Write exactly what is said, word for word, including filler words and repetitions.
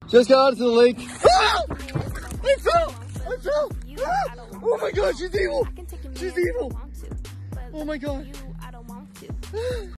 Just got out to the lake. Ah! I fell! I fell! Ah! Oh my god, she's evil! She's evil! Oh my god.